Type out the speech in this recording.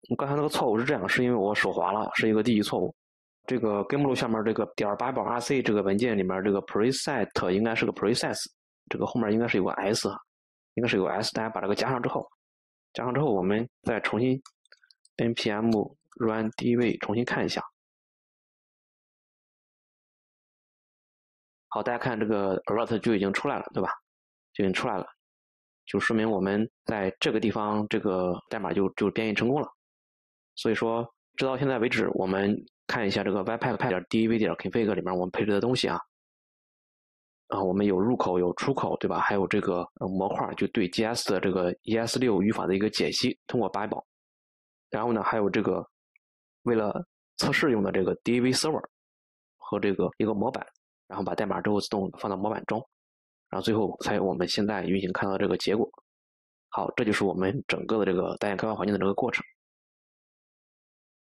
刚才那个错误是这样，是因为我手滑了，是一个第一错误。这个根目录下面这个点 .bible.rc 这个文件里面这个 preset 应该是个 process， 这个后面应该是有个 s， 应该是有个 s， 大家把这个加上之后，我们再重新 npm run dv 重新看一下。好，大家看这个 alert 就已经出来了，对吧？就已经出来了，就说明我们在这个地方这个代码就编译成功了。所以说，直到现在为止，我们看一下这个 webpack.dev.config 里面我们配置的东西啊。我们有入口有出口，对吧？还有这个模块就对 GS 的这个 ES6 语法的一个解析，通过 Bible。然后呢，还有这个为了测试用的这个 DAV server 和这个一个模板，然后把代码之后自动放到模板中，然后最后才有我们现在运行看到这个结果。好，这就是我们整个的这个单元开发环境的这个过程。